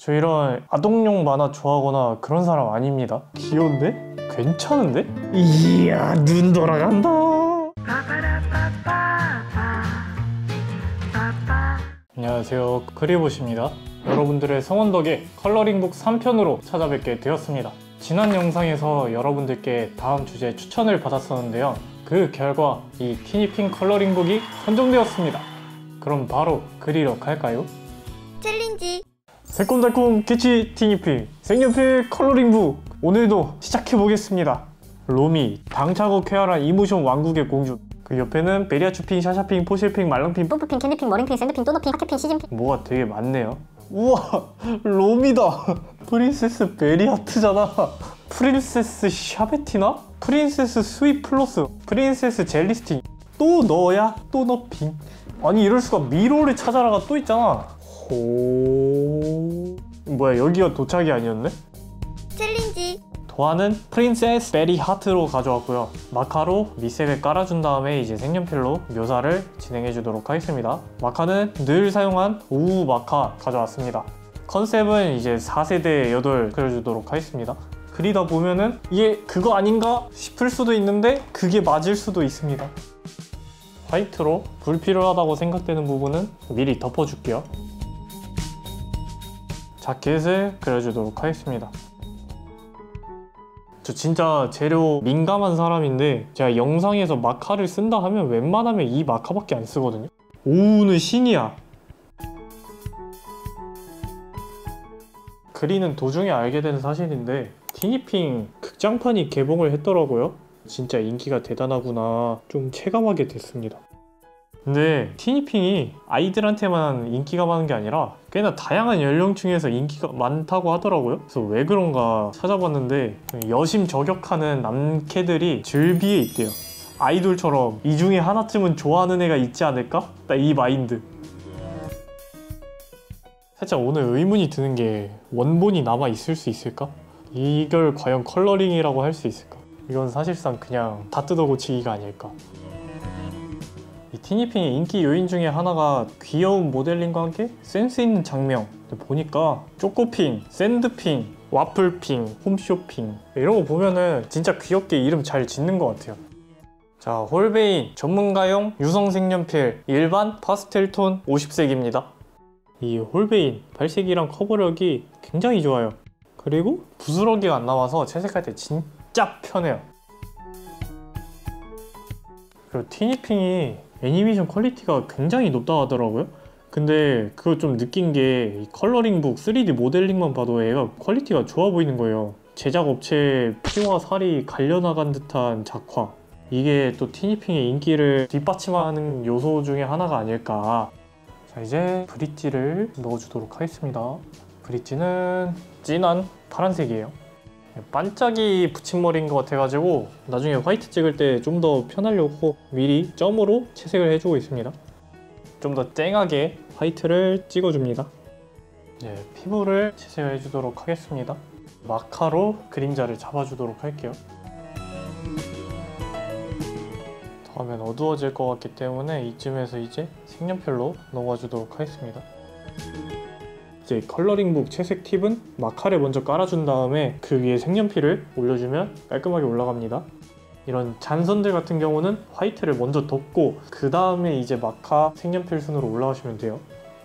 저 이런 아동용 만화 좋아하거나 그런 사람 아닙니다. 귀여운데? 괜찮은데? 이야, 눈 돌아간다. 안녕하세요, 크리봇입니다. 여러분들의 성원 덕에 컬러링북 3편으로 찾아뵙게 되었습니다. 지난 영상에서 여러분들께 다음 주제 추천을 받았었는데요. 그 결과 이 티니핑 컬러링북이 선정되었습니다. 그럼 바로 그리러 갈까요? 챌린지! 새콤달콤 캐치 티니핑 색연필 컬러링북, 오늘도 시작해보겠습니다. 로미, 당차고 쾌활한 이모션 왕국의 공주, 그 옆에는 베리아추핑, 샤샤핑, 포실핑, 말랑핑, 뿜프핑, 캔디핑, 머링핑, 샌드핑, 또너핑, 하트핑, 시즌핑. 뭐가 되게 많네요. 우와, 로미다. 프린세스 베리아트잖아. 프린세스 샤베티나? 프린세스 스윗 플러스, 프린세스 젤리스틴. 또 너야? 또 너핑. 아니 이럴 수가. 미로를 찾아라가 또 있잖아. 호... 뭐야, 여기가 도착이 아니었네? 챌린지! 도안은 프린세스 베리 하트로 가져왔고요. 마카로 밑색을 깔아준 다음에 이제 색연필로 묘사를 진행해 주도록 하겠습니다. 마카는 늘 사용한 우우 마카 가져왔습니다. 컨셉은 이제 4세대 8 그려주도록 하겠습니다. 그리다 보면은 이게 그거 아닌가 싶을 수도 있는데 그게 맞을 수도 있습니다. 화이트로 불필요하다고 생각되는 부분은 미리 덮어줄게요. 자켓을 그려주도록 하겠습니다. 저 진짜 재료 민감한 사람인데 제가 영상에서 마카를 쓴다 하면 웬만하면 이 마카밖에 안 쓰거든요. 오우는 신이야. 그리는 도중에 알게 된 사실인데 티니핑 극장판이 개봉을 했더라고요. 진짜 인기가 대단하구나 좀 체감하게 됐습니다. 근데 티니핑이 아이들한테만 인기가 많은 게 아니라 꽤나 다양한 연령층에서 인기가 많다고 하더라고요. 그래서 왜 그런가 찾아봤는데 여심 저격하는 남캐들이 줄비에 있대요. 아이돌처럼 이 중에 하나쯤은 좋아하는 애가 있지 않을까? 딱 이 마인드. 살짝 오늘 의문이 드는 게 원본이 남아 있을 수 있을까? 이걸 과연 컬러링이라고 할 수 있을까? 이건 사실상 그냥 다 뜯어 고치기가 아닐까. 이 티니핑의 인기 요인 중에 하나가 귀여운 모델링과 함께 센스 있는 장명. 보니까 초코핑, 샌드핑, 와플핑, 홈쇼핑 이런 거 보면은 진짜 귀엽게 이름 잘 짓는 것 같아요. 자, 홀베인 전문가용 유성 색연필 일반 파스텔톤 50색입니다. 이 홀베인 발색이랑 커버력이 굉장히 좋아요. 그리고 부스러기가 안 나와서 채색할 때 진짜 편해요. 그리고 티니핑이 애니메이션 퀄리티가 굉장히 높다 하더라고요. 근데 그거 좀 느낀 게 이 컬러링북 3D 모델링만 봐도 얘가 퀄리티가 좋아 보이는 거예요. 제작업체의 피와 살이 갈려나간 듯한 작화, 이게 또 티니핑의 인기를 뒷받침하는 요소 중에 하나가 아닐까. 자, 이제 브릿지를 넣어주도록 하겠습니다. 브릿지는 진한 파란색이에요. 반짝이 붙임머리인 것 같아가지고 나중에 화이트 찍을 때 좀 더 편하려고 미리 점으로 채색을 해주고 있습니다. 좀 더 쨍하게 화이트를 찍어줍니다. 네, 피부를 채색을 해주도록 하겠습니다. 마카로 그림자를 잡아주도록 할게요. 더 하면 어두워질 것 같기 때문에 이쯤에서 이제 색연필로 넘어가주도록 하겠습니다. 이제 컬러링북 채색 팁은 마카를 먼저 깔아준 다음에 그 위에 색연필을 올려주면 깔끔하게 올라갑니다. 이런 잔선들 같은 경우는 화이트를 먼저 덮고 그 다음에 이제 마카 색연필 순으로 올라가시면 돼요.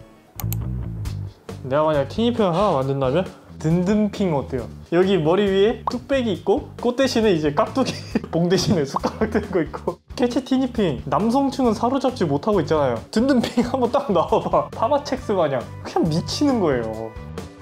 내가 만약 티니핑을 하나 만든다면 든든핑 어때요? 여기 머리 위에 뚝배기 있고 꽃 대신에 이제 깍두기 봉 대신에 숟가락 들고 있고. 캐치 티니핑 남성층은 사로잡지 못하고 있잖아요. 든든핑 한번 딱 나와봐. 파마첵스 마냥 그냥 미치는 거예요.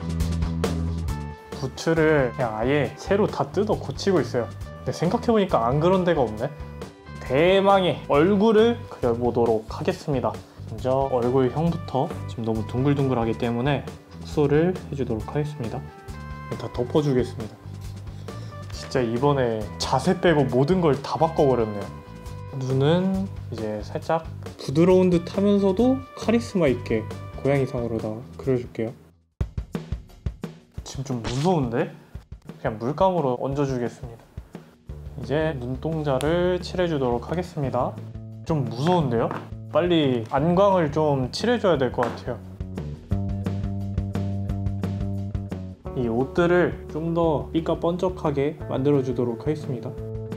부츠를 그냥 아예 새로 다 뜯어 고치고 있어요. 근데 생각해보니까 안 그런 데가 없네. 대망의 얼굴을 그려보도록 하겠습니다. 먼저 얼굴형부터 지금 너무 둥글둥글하기 때문에 흑소를 해주도록 하겠습니다. 다 덮어주겠습니다. 진짜 이번에 자세 빼고 모든 걸 다 바꿔버렸네요. 눈은 이제 살짝 부드러운 듯 하면서도 카리스마 있게 고양이상으로 다 그려줄게요. 지금 좀 무서운데? 그냥 물감으로 얹어주겠습니다. 이제 눈동자를 칠해주도록 하겠습니다. 좀 무서운데요? 빨리 안광을 좀 칠해줘야 될 것 같아요. 이 옷들을 좀 더 삐까뻔쩍하게 만들어주도록 하겠습니다.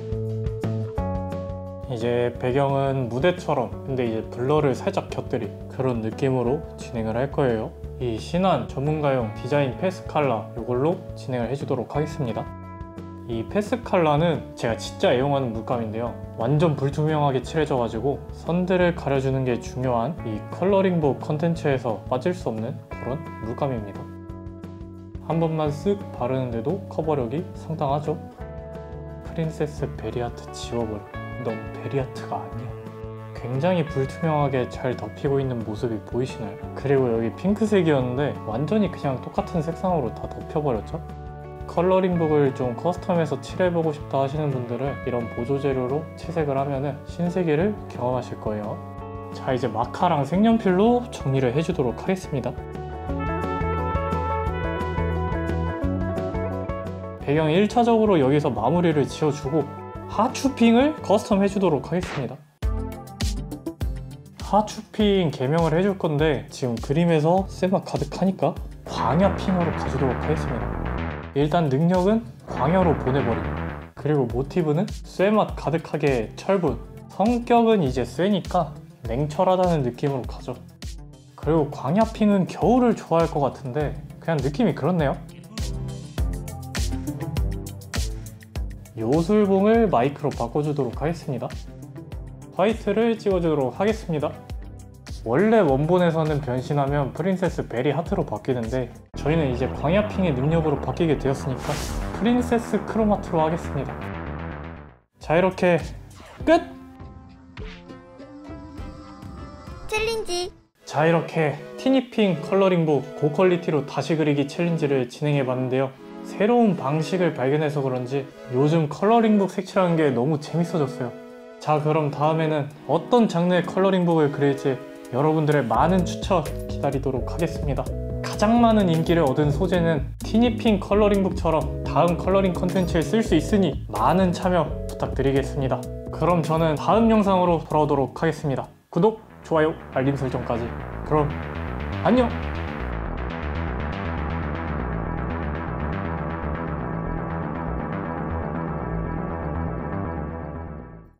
이제 배경은 무대처럼 근데 이제 블러를 살짝 곁들인 그런 느낌으로 진행을 할 거예요. 이 신한 전문가용 디자인 패스칼라 이걸로 진행을 해주도록 하겠습니다. 이 패스칼라는 제가 진짜 애용하는 물감인데요, 완전 불투명하게 칠해져 가지고 선들을 가려주는 게 중요한 이 컬러링북 컨텐츠에서 빠질 수 없는 그런 물감입니다. 한 번만 쓱 바르는데도 커버력이 상당하죠. 프린세스 베리아트 지워버려. 넌 베리아트가 아니야. 굉장히 불투명하게 잘 덮이고 있는 모습이 보이시나요? 그리고 여기 핑크색이었는데 완전히 그냥 똑같은 색상으로 다 덮여버렸죠? 컬러링북을 좀 커스텀해서 칠해보고 싶다 하시는 분들은 이런 보조 재료로 채색을 하면 신세계를 경험하실 거예요. 자, 이제 마카랑 색연필로 정리를 해주도록 하겠습니다. 배경 1차적으로 여기서 마무리를 지어주고 하추핑을 커스텀 해주도록 하겠습니다. 하추핑 개명을 해줄 건데 지금 그림에서 쇠맛 가득하니까 광야핑으로 가주도록 하겠습니다. 일단 능력은 광야로 보내버림, 그리고 모티브는 쇠맛 가득하게 철분, 성격은 이제 쇠니까 냉철하다는 느낌으로 가죠. 그리고 광야핑은 겨울을 좋아할 것 같은데 그냥 느낌이 그렇네요. 요술봉을 마이크로 바꿔주도록 하겠습니다. 화이트를 찍어주도록 하겠습니다. 원래 원본에서는 변신하면 프린세스 베리 하트로 바뀌는데 저희는 이제 광야핑의 능력으로 바뀌게 되었으니까 프린세스 크로마트로 하겠습니다. 자, 이렇게 끝! 챌린지. 자, 이렇게 티니핑 컬러링북 고퀄리티로 다시 그리기 챌린지를 진행해봤는데요, 새로운 방식을 발견해서 그런지 요즘 컬러링북 색칠하는 게 너무 재밌어졌어요. 자, 그럼 다음에는 어떤 장르의 컬러링북을 그릴지 여러분들의 많은 추천 기다리도록 하겠습니다. 가장 많은 인기를 얻은 소재는 티니핑 컬러링북처럼 다음 컬러링 컨텐츠에 쓸 수 있으니 많은 참여 부탁드리겠습니다. 그럼 저는 다음 영상으로 돌아오도록 하겠습니다. 구독, 좋아요, 알림 설정까지. 그럼 안녕!